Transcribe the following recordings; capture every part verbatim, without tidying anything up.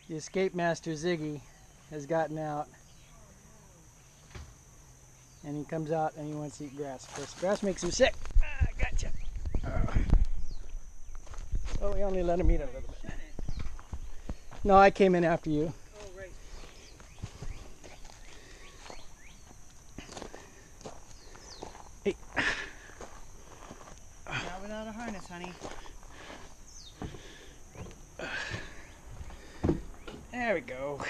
The escape master Ziggy has gotten out, and he comes out and he wants to eat grass. Of course, grass makes him sick. Ah, gotcha. Uh, well, we only let him eat a little bit. No, I came in after you. Oh, right. Hey. Not without a harness, honey. There we go.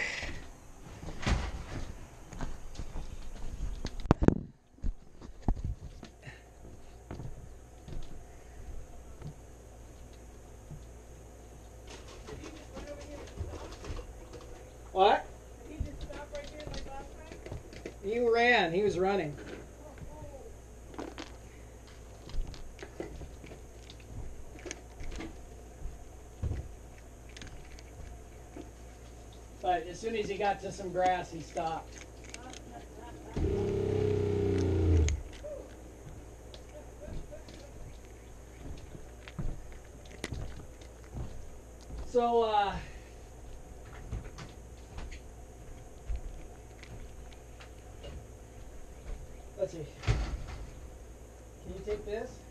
What? Did he just stop right here like last time? He ran. He was running. But as soon as he got to some grass, he stopped. So, uh, let's see. Can you take this?